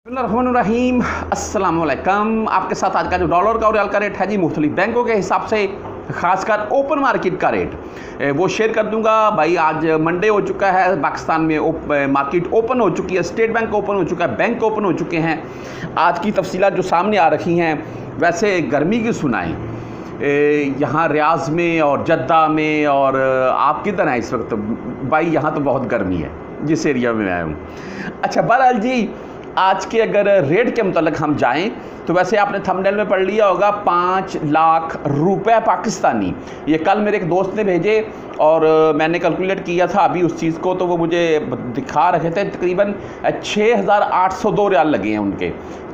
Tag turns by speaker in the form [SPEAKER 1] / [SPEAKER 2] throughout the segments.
[SPEAKER 1] बिस्मिल्लाहिर्रहमानिर्रहीम, अस्सलाम वालेकुम। आपके साथ आज का जो डॉलर का और रियाल का रेट है जी, मुख्तलिफ बैंकों के हिसाब से खासकर ओपन मार्केट का रेट वो शेयर कर दूंगा। भाई आज मंडे हो चुका है, पाकिस्तान में मार्केट ओपन हो चुकी है, स्टेट बैंक ओपन हो चुका है, बैंक ओपन हो चुके हैं। आज की तफसीलात जो सामने आ रखी हैं, वैसे गर्मी की सुनाएं यहाँ रियाज में और जद्दा में, और आप किधर हैं इस वक्त? भाई यहाँ तो बहुत गर्मी है जिस एरिया में मैं आया हूँ। अच्छा बहरहाल जी, आज के अगर रेट के मुतालिक हम जाएं तो वैसे आपने थंबनेल में पढ़ लिया होगा 5 लाख रुपए पाकिस्तानी। ये कल मेरे एक दोस्त ने भेजे और मैंने कैलकुलेट किया था अभी उस चीज़ को, तो वो मुझे दिखा रहे थे तकरीबन 6,802 रियाल लगे हैं उनके।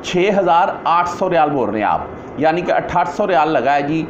[SPEAKER 1] 6,800 रियाल बोल रहे हैं आप, यानी कि 800 रियाल लगा है जी।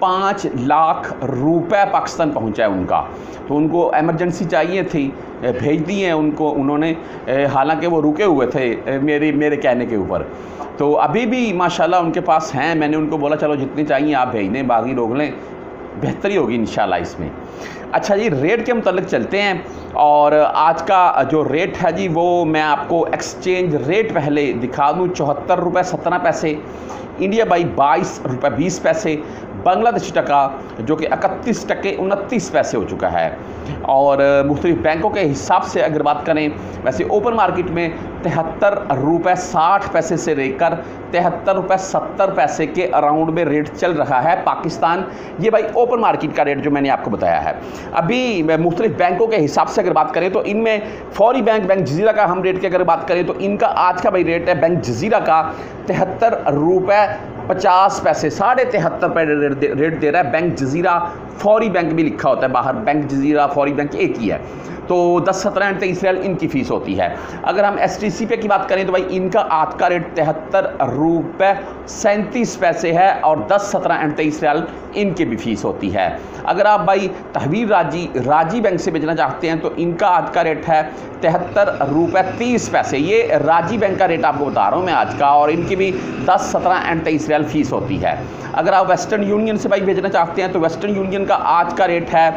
[SPEAKER 1] 5 लाख रुपए पाकिस्तान पहुंचा है उनका। तो उनको एमरजेंसी चाहिए थी, भेज दी हैं उनको उन्होंने, हालांकि वो रुके हुए थे मेरे कहने के ऊपर। तो अभी भी माशाल्लाह उनके पास हैं। मैंने उनको बोला चलो जितनी चाहिए आप भेज दें, बाकी रोक लें, बेहतरी होगी इंशाल्लाह इसमें। अच्छा जी, रेट के मुतालिक चलते हैं। और आज का जो रेट है जी, वो मैं आपको एक्सचेंज रेट पहले दिखा दूँ। 74 रुपये 17 पैसे, इंडिया बाई 22 रुपये 20 पैसे, बांग्लादेशी टका जो कि 31 टके 29 पैसे हो चुका है। और मुख्तलिफ बैंकों के हिसाब से अगर बात करें, वैसे ओपन मार्केट में 73 रुपये 60 पैसे से लेकर 73 रुपये 70 पैसे के अराउंड में रेट चल रहा है पाकिस्तान। ये भाई ओपन मार्केट का रेट जो मैंने आपको बताया है। अभी मुख्तलिफ बैंकों के हिसाब से अगर बात करें तो इनमें फौरी बैंक जजीरा का हम रेट की अगर बात करें तो इनका आज का भाई रेट है बैंक जजीरा का 73 रुपये 50 पैसे, 73.5 रुपये रेट दे रहा है बैंक जजीरा। फौरी बैंक भी लिखा होता है बाहर, बैंक जजीरा फौरी बैंक एक ही है। तो 10, 17 एंड 23 रियाल इनकी फ़ीस होती है। अगर हम STC पे की बात करें तो भाई इनका आज का रेट 73 रुपये 37 पैसे है और 10, 17 एंड 23 रियाल इनकी भी फ़ीस होती है। अगर आप भाई तहवीर राजी बैंक से भेजना चाहते हैं तो इनका आज का रेट है 73 रुपये 30 पैसे। ये राजी बैंक का रेट आपको बता रहा हूँ मैं आज का, और इनकी भी 10, 17 एंड 23 रियाल फ़ीस होती है। अगर आप वेस्टर्न यूनियन से भाई भेजना चाहते हैं तो वेस्टर्न यूनियन का आज का रेट है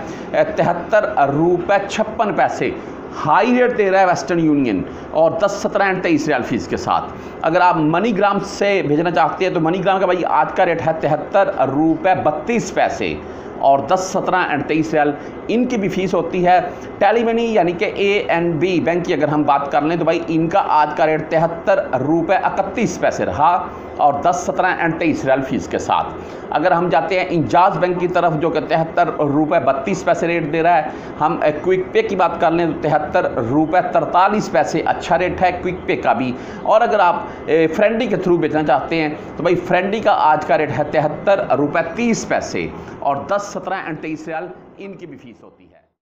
[SPEAKER 1] 73 रुपये 56 पैसे। हाई रेट दे रहा है वेस्टर्न यूनियन, और 10, 17 एंड 23 रियाल फीस के साथ। अगर आप मनीग्राम से भेजना चाहते हैं तो मनीग्राम का भाई आज का रेट है 73 रुपये 32 पैसे और 10, 17 एंड 23 रियाल इनकी भी फ़ीस होती है। टेलीमनी यानी कि ANB बैंक की अगर हम बात कर लें तो भाई इनका आज का रेट 73 रुपये 31 पैसे रहा और 10, 17 एंड 23 रियाल फीस के साथ। अगर हम जाते हैं इंजाज बैंक की तरफ जो कि 73 रुपये 32 पैसे रेट दे रहा है। हम क्विक पे की बात कर लें तो 73 रुपये 43 पैसे अच्छा रेट है क्विक पे का भी। और अगर आप फ्रेंडी के थ्रू बेचना चाहते हैं तो भाई फ्रेंडी का आज का रेट है 73 रुपये 30 पैसे और 10, 17 एंड 23 रियाल इनकी भी फीस होती है।